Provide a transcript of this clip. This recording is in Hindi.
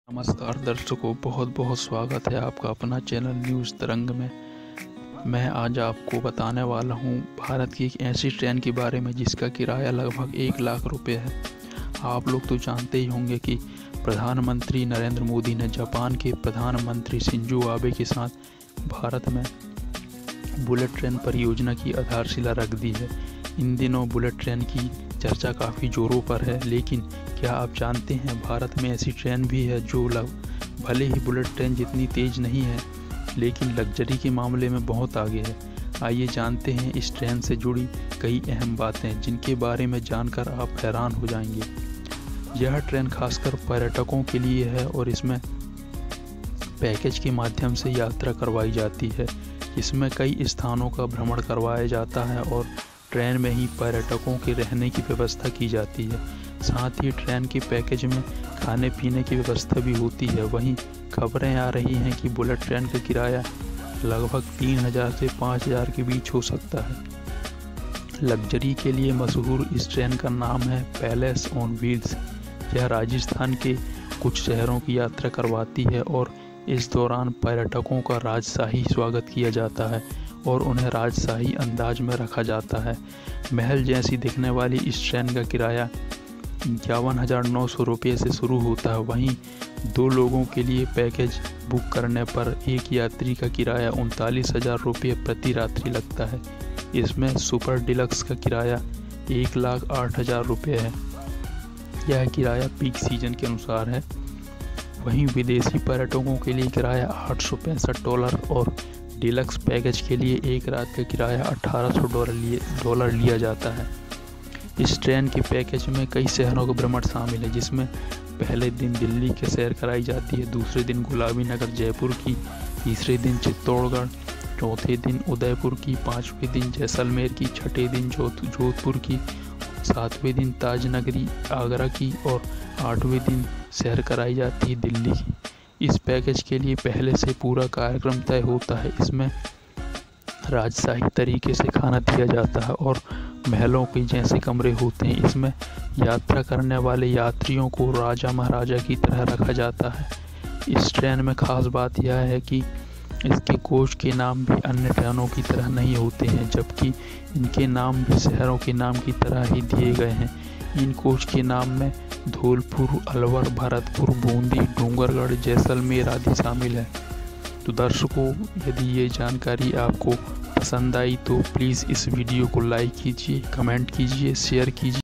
नमस्कार दर्शकों, बहुत बहुत स्वागत है आपका अपना चैनल न्यूज़ तरंग में। मैं आज आपको बताने वाला हूं भारत की एक ऐसी ट्रेन के बारे में जिसका किराया लगभग 1 लाख रुपए है। आप लोग तो जानते ही होंगे कि प्रधानमंत्री नरेंद्र मोदी ने जापान के प्रधानमंत्री शिंजो आबे के साथ भारत में बुलेट ट्रेन परियोजना की आधारशिला रख दी है। इन दिनों बुलेट ट्रेन की चर्चा काफ़ी ज़ोरों पर है, लेकिन क्या आप जानते हैं भारत में ऐसी ट्रेन भी है जो भले ही बुलेट ट्रेन जितनी तेज़ नहीं है, लेकिन लग्जरी के मामले में बहुत आगे है। आइए जानते हैं इस ट्रेन से जुड़ी कई अहम बातें जिनके बारे में जानकर आप हैरान हो जाएंगे। यह ट्रेन खासकर पर्यटकों के लिए है और इसमें पैकेज के माध्यम से यात्रा करवाई जाती है। इसमें कई स्थानों का भ्रमण करवाया जाता है और ट्रेन में ही पर्यटकों के रहने की व्यवस्था की जाती है। साथ ही ट्रेन के पैकेज में खाने पीने की व्यवस्था भी होती है। वहीं खबरें आ रही हैं कि बुलेट ट्रेन का किराया लगभग 3000 से 5000 के बीच हो सकता है। लग्जरी के लिए मशहूर इस ट्रेन का नाम है पैलेस ऑन व्हील्स। यह राजस्थान के कुछ शहरों की यात्रा करवाती है और इस दौरान पर्यटकों का राजशाही स्वागत किया जाता है और उन्हें राजशाही अंदाज में रखा जाता है। महल जैसी दिखने वाली इस ट्रेन का किराया 51,900 रुपये से शुरू होता है। वहीं 2 लोगों के लिए पैकेज बुक करने पर एक यात्री का किराया 39,000 रुपये प्रति रात्रि लगता है। इसमें सुपर डिलक्स का किराया 1,08,000 रुपये है। यह किराया पीक सीजन के अनुसार है। वहीं विदेशी पर्यटकों के लिए किराया $865 और डिलक्स पैकेज के लिए एक रात का किराया $1,800 लिया जाता है। इस ट्रेन के पैकेज में कई शहरों का भ्रमण शामिल है, जिसमें पहले दिन दिल्ली के सैर कराई जाती है, दूसरे दिन गुलाबी नगर जयपुर की, तीसरे दिन चित्तौड़गढ़, चौथे दिन उदयपुर की, पाँचवें दिन जैसलमेर की, छठे दिन जोधपुर की, सातवें दिन ताजनगरी आगरा की और 8वें दिन सैर कराई जाती है दिल्ली की। इस पैकेज के लिए पहले से पूरा कार्यक्रम तय होता है। इसमें राजशाही तरीके से खाना दिया जाता है और महलों के जैसे कमरे होते हैं। इसमें यात्रा करने वाले यात्रियों को राजा महाराजा की तरह रखा जाता है। इस ट्रेन में खास बात यह है कि इसके कोच के नाम भी अन्य ट्रेनों की तरह नहीं होते हैं, जबकि इनके नाम भी शहरों के नाम की तरह ही दिए गए हैं। इन कोच के नाम में धौलपुर, अलवर, भरतपुर, बूंदी, डूंगरगढ़, जैसलमेर आदि शामिल है। तो दर्शकों, यदि ये जानकारी आपको पसंद आई तो प्लीज़ इस वीडियो को लाइक कीजिए, कमेंट कीजिए, शेयर कीजिए।